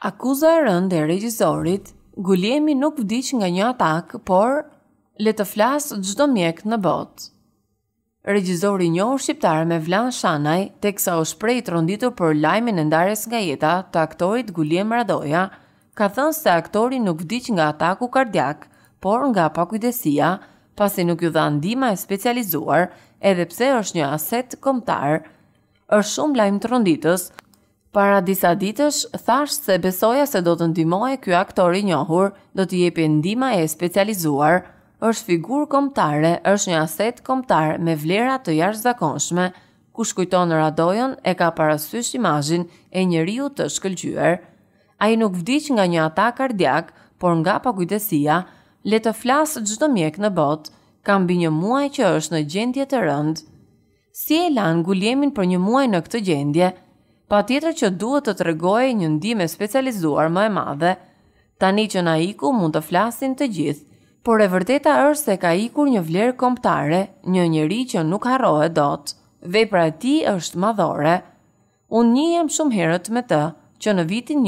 Akuza e rëndë e regjisorit, Guljelmi nuk vdiq nga një atak, por le të flasë çdo mjek në botë. Regjisori i njohur shqiptar me vlan Shanaj, teksa u shpreh i tronditur për lajmin e ndarjes nga jeta të aktorit Guljelmi Radoja, ka thënë se aktori nuk vdiq nga ataku kardiak, por nga pakujdesia, pasi nuk ju dha ndihmë e specializuar, edhe pse është një aset kombëtar. Është shumë lajm tronditës. Para disa ditësh thash se besoja se do të ndihmohej ky aktor i njohur, do t'i jepi ndihmë e specializuar. Është figurë kombëtare, është një aset kombëtar me vlera të jashtëzakonshme. Kush kujton Radojën e ka parasysh imazhin e njeriu të shkëlqyer. Ai nuk vdiq nga një atak kardiak, por nga pakujdesia. Le të flasë çdo mjek në botë, ka mbi një muaj që është në gjendje të rëndë. Si e lan Guljelmin për një muaj në këtë gjendje? Patjetër që duhet të tregojë një ndihmë specializuar më e madhe. Tani që na iku mund të flasin të gjithë, por e vërteta është se ka ikur një vlerë kombëtare, një njeri që nuk harrohet dot. Vepra e tij është madhore. Unë njihem shumë herët me të, që në vitin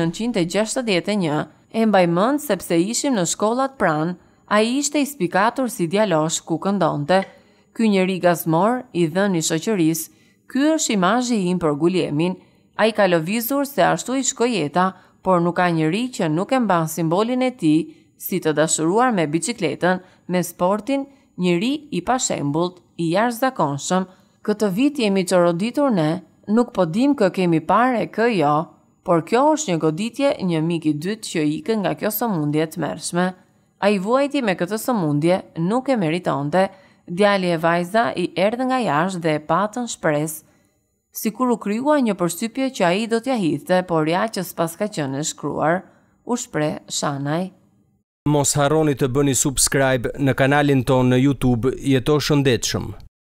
1961 e mbaj mend sepse ishim në shkollat pranë, ai ishte i spikatur si djalosh ku këndonte. Ky njeri gazmor, i dhënë i shoqërisë. Ky është imazhi im për Guljelmin. Ai ka lëvizur se ashtu i shkoi jeta, por nuk ka njeri që nuk e mban simbolin e tij, si të dashuruar me biçikletën, me sportin, njeri i pashembullt, i jashtëzakonshëm. Këtë vit jemi çoroditur ne, nuk po dim kë kemi parë e kë jo, por kjo është një goditje, një mik i dytë që ikën nga kjo sëmundje të tmerrshme. Ai vuajti me këtë sëmundje, nuk e meritonte. Djali e vajza i erdhë nga jashtë dhe e patën shpresë. Sikur u krijua një përshtypje që ai do t'ja hidhte, por ja që s'pas ka qenë e shkruar, u shpreh Shanaj. Mos harroni të bëni subscribe në kanalin tonë në YouTube Jeto Shëndetshëm.